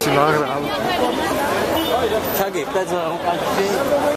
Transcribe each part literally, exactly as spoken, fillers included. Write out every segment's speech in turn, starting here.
자기 빼서 같이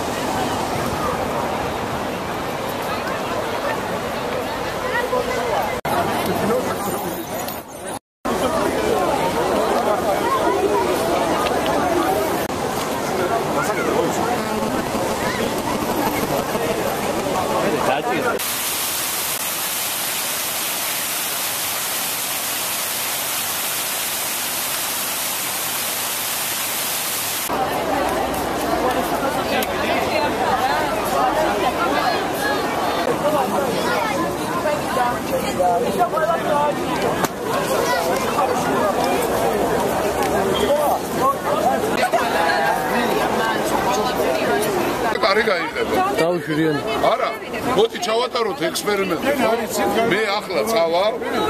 დაუშვირიან. არა, მოდი ჩავატაროთ ექსპერიმენტი. მე ახლა წავალ.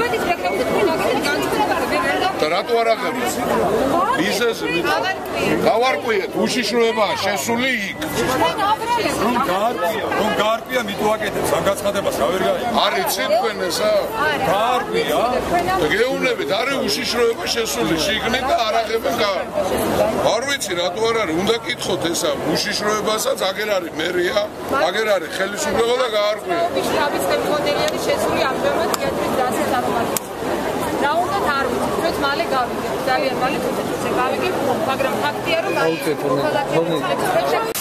და რატო არ აღებ? ისე გავარკვიეთ, უშიშროებაა შესული იქ. რომ გაარკვია, რომ გაარკვია მიტუაკეთებს ამ გაცხადებას რა ვერ გაიგე. არის თქვენ ესა? გაარკვია. და გეუბნებით, არის უშიშროება შესული შიგნით და არ აღებენ გარ. არ ვიცი რატო არ არის, უნდა კითხოთ ესა უშიშროებასაც, აგერ არის მერია, აგერ არის ხელისუფლება და გაარკვია. შრაბის ხელმძღვანელი არის შესული ამჟამად კედრის დასის წარმატებით. რა უნდა თარგმნოთ, ჩვენც მალე გავიგებთ, ძალიან მალე თვითონ გავიგებთ, მაგრამ ფაქტია რომ აი